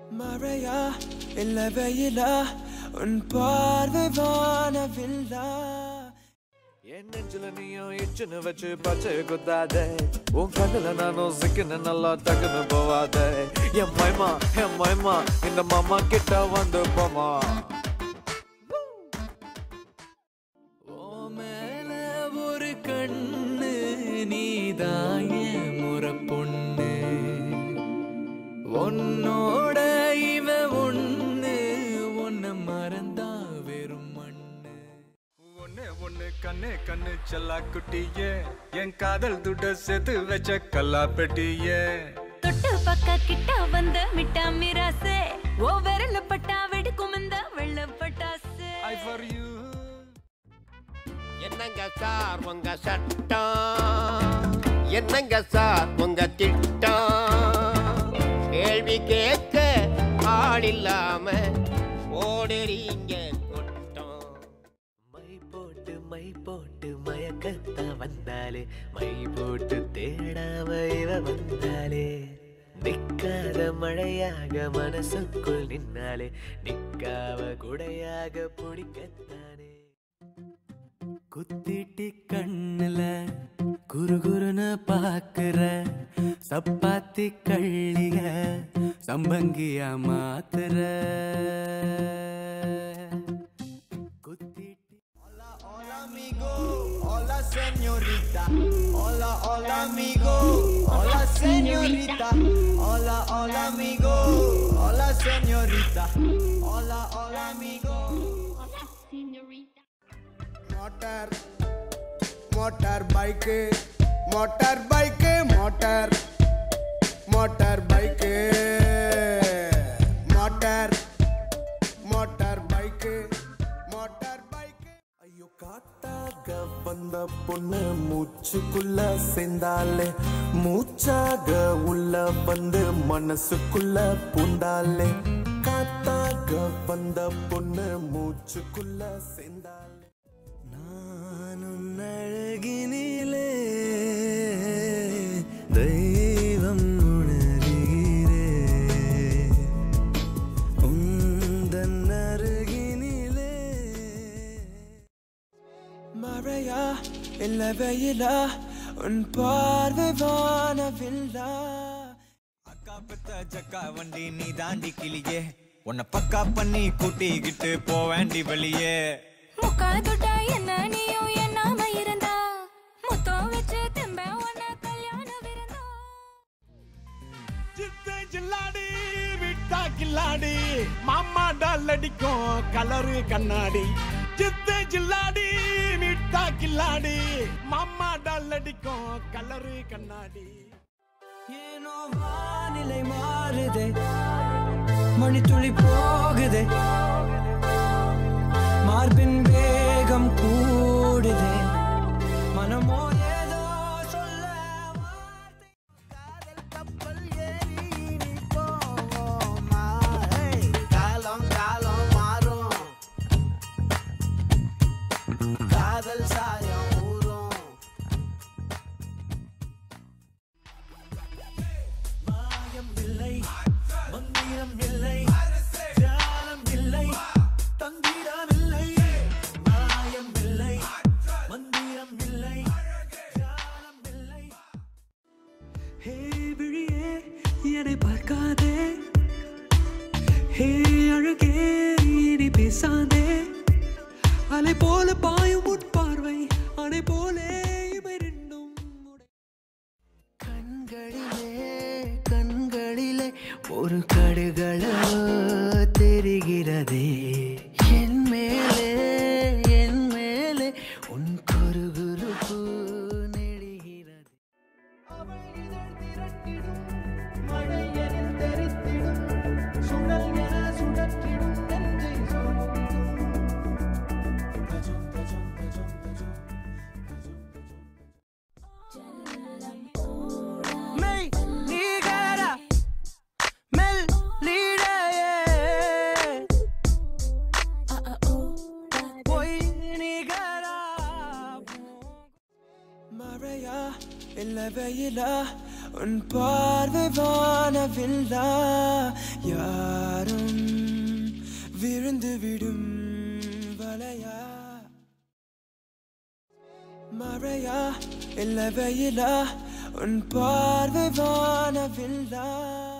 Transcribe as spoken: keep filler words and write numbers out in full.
மழையா இல்ல வெயிலா உன் பார்வை வானவில்லா என் நெஞ்சில நீயும் இச்சுன்னு வச்சு பச்சை குத்தாதே உன் கண்ணுல நானும் சிக்கின நல்லா டக்குன்னு போவாதே என் மைமா என் மைமா இந்த மாமா கிட்ட வந்து போமா ஓ மேல ஒரு கண்ணு நீதான் என் முறை பொண்ணு உன்னோட இவ ஒண்ணு ஒன்ன மறந்தா வெறும் மண்ணு ஒண்ணு ஒண்ணு கண்ணு கண்ணு செல்லா குட்டியே என் காதல் துட்ட சேர்த்து வச்ச கல்லா பெட்டியே தொட்டு பக்க கிட்ட வந்த மிட்டா மிராசே ஓ விரல பட்டா வெடிக்கும் இந்த வெள்ள பட்டாசே I for you என்னங்க சார் உங்க சட்டம் என்னங்க சார் உங்க திட்டம் கேள்வி கேட்க ஆள் இல்லாம ஓடுறீங்க கொட்டம் மை போட்டு மை போட்டு மயக்கத்த வந்தாலே மை போட்டு தேடாம இவ வந்தாலே நிக்காத மழையாக மனசுக்குள் நின்னாலே நிக்காவ குடையாக பிடிக்கத்தானே குத்திட்டி கண்ணுல குறுகுறுன்னு பாக்குற சப்பாத்தி கள்ளிக சம்பங்கியா மாத்துற குத்திட்டி Hola, hola amigo, hola señorita. Hola, hola amigo, hola señorita. Hola, hola amigo, hola señorita. Hola, hola amigo, hola señorita. Motor, motor bike, motor bike, motor, motor bike, motor, motor bike, motor bike. ஐயோ காத்தாக வந்த பொண்ணு மூச்சுக்குள்ள சேர்ந்தாலே மூச்சாக உள்ள வந்து மனசுக்குள்ள பூந்தாலே காத்தாக வந்த பொண்ணு மூச்சுக்குள்ள சேர்ந்தாலே நானும் அழகினிலே தெய்வம் உணர்கிறே உந்தன் அருகினிலே மழையா இல்ல வெயிலா உன் பார்வை வானவில்லா அக்கா பெத்த ஜக்கா வண்டி நீ தாண்டி கிளியே உன்னை பக்கா பண்ணி கூட்டிக்கிட்டு போவேண்டி வெளியே முக்கா தொட்டா என்ன நீயும் என்னாம இருந்தா முத்தம் வச்சு தெம்ப உன்ன கல்யாண விருந்தா சித்தை ஜில்லாடி விட்டா கில்லாடி மாமா டால் அடிக்கும் கலரு கண்ணாடி சித்தை ஜில்லாடி விட்டா கில்லாடி மாமா டால் அடிக்கும் கலரு கண்ணாடி ஏனோ வானிலை மாறுதே மணித்துளி போகுதே மார்பின் வேகம் கூடுதே மனமோ ஏதோ சொல்ல வார்த்தை காதல் கப்பல் ஏறி நீ போவோமா காலம் காலம் மாறும் காதல் சாயம் ஊறும் மாயம் இல்லை மந்திரம் இல்லை ஜாலம் இல்லை தந்திரம் இல்லை மாயம் இல்லை மந்திரம் இல்லை ஜாலம் இல்லை ஹே விழியே என்னை பார்க்காதே ஹே அழகே இனி பேசாதே அலை போல பாயும் உட்பார்வை அணை போலே இவை ரெண்டும் உடை கண்களிலே கண்களிலே ஒரு கடுகளோ தெரிகிறதே என் மேலே என் மேலே உன் குறுகுறுப்பு நெடுகிறது அவள் இதழ் திரட்டிடும் மழை எனில் தெரித்திடும் சுழல் என சுழற்றிடும் நெஞ்சை சூழ்ந்திடும் கஜம் கஜம் கஜம் கஜம் மெய் நீகர மெல் லீடையே பொய் நீகரா மழையா இல்ல வெயிலா உன் பார்வை வானவில்லா யா விழுந்து விடும் வலையா மழையா இல்ல வெயிலா உன் பார்வை வானவில்லா